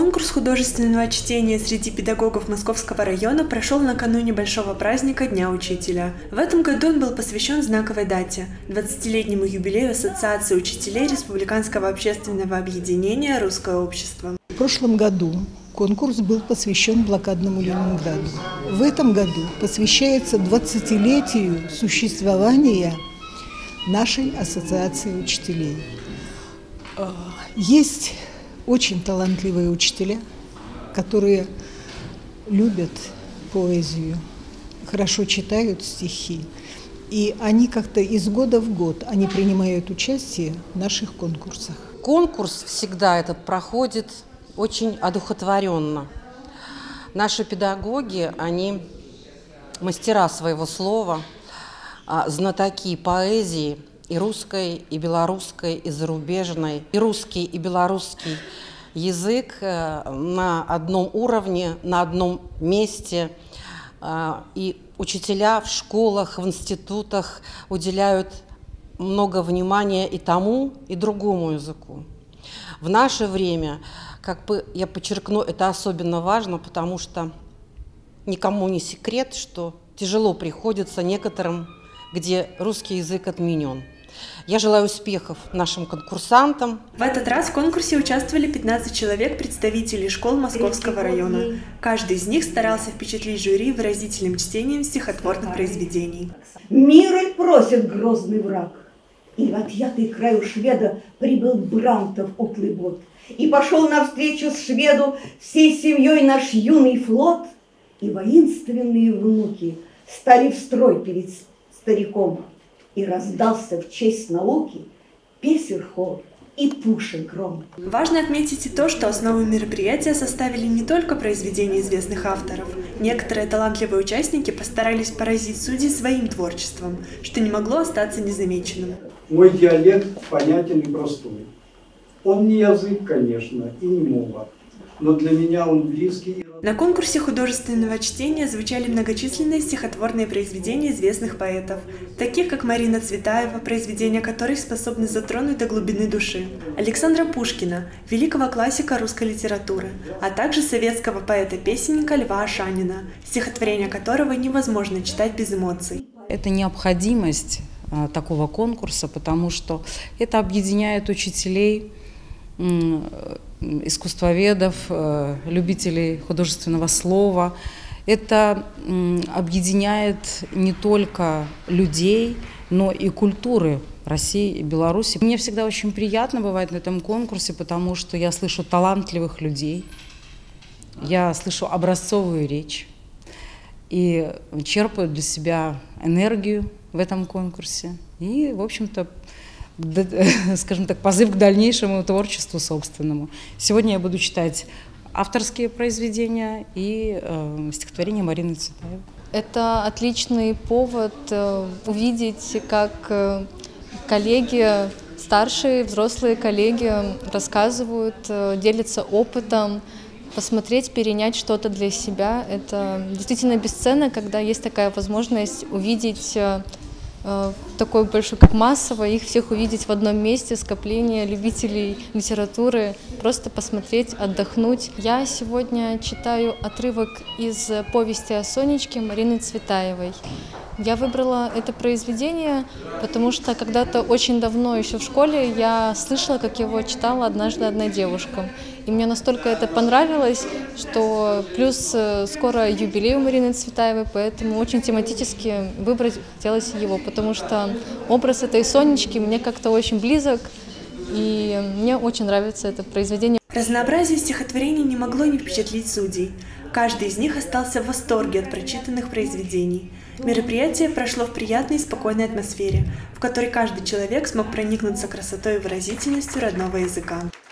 Конкурс художественного чтения среди педагогов Московского района прошел накануне большого праздника Дня учителя. В этом году он был посвящен знаковой дате – 20-летнему юбилею Ассоциации учителей Республиканского общественного объединения «Русское общество». В прошлом году конкурс был посвящен блокадному Ленинграду. В этом году посвящается 20-летию существования нашей Ассоциации учителей. Есть очень талантливые учителя, которые любят поэзию, хорошо читают стихи. И они как-то из года в год они принимают участие в наших конкурсах. Конкурс всегда этот проходит очень одухотворенно. Наши педагоги, они мастера своего слова, знатоки поэзии, и русской, и белорусской, и зарубежной, и русский, и белорусский язык на одном уровне, на одном месте. И учителя в школах, в институтах уделяют много внимания и тому, и другому языку. В наше время, я подчеркну, это особенно важно, потому что никому не секрет, что тяжело приходится некоторым, где русский язык отменен. Я желаю успехов нашим конкурсантам. В этот раз в конкурсе участвовали 15 человек, представителей школ Московского района. Каждый из них старался впечатлить жюри выразительным чтением стихотворных произведений. Мира просит грозный враг, и в отъятый край у шведа прибыл Брантов утлый бот, и пошел навстречу с шведу всей семьей наш юный флот, и воинственные внуки стали в строй перед стариком. И раздался в честь науки песен хор и пушек гром. Важно отметить и то, что основу мероприятия составили не только произведения известных авторов. Некоторые талантливые участники постарались поразить судей своим творчеством, что не могло остаться незамеченным. Мой диалект понятен и простой. Он не язык, конечно, и не мова, но для меня он близкий. На конкурсе художественного чтения звучали многочисленные стихотворные произведения известных поэтов, таких как Марина Цветаева, произведения которых способны затронуть до глубины души, Александра Пушкина, великого классика русской литературы, а также советского поэта-песенника Льва Ашанина, стихотворения которого невозможно читать без эмоций. Это необходимость такого конкурса, потому что это объединяет учителей, искусствоведов, любителей художественного слова. Это объединяет не только людей, но и культуры России и Беларуси. Мне всегда очень приятно бывать на этом конкурсе, потому что я слышу талантливых людей, я слышу образцовую речь и черпаю для себя энергию в этом конкурсе. И, в общем-то, скажем так, позыв к дальнейшему творчеству собственному. Сегодня я буду читать авторские произведения и стихотворения Марины Цветаевой. Это отличный повод увидеть, как коллеги, старшие, взрослые коллеги рассказывают, делятся опытом, посмотреть, перенять что-то для себя. Это действительно бесценно, когда есть такая возможность увидеть такой больше как массово, их всех увидеть в одном месте, скопление любителей литературы, просто посмотреть, отдохнуть. Я сегодня читаю отрывок из повести о Сонечке Марины Цветаевой. Я выбрала это произведение, потому что когда-то очень давно, еще в школе, я слышала, как его читала однажды одна девушка. И мне настолько это понравилось, что плюс скоро юбилей у Марины Цветаевой, поэтому очень тематически выбрать хотелось его, потому что образ этой Сонечки мне как-то очень близок, и мне очень нравится это произведение. Разнообразие стихотворений не могло не впечатлить судей. Каждый из них остался в восторге от прочитанных произведений. Мероприятие прошло в приятной и спокойной атмосфере, в которой каждый человек смог проникнуться красотой и выразительностью родного языка.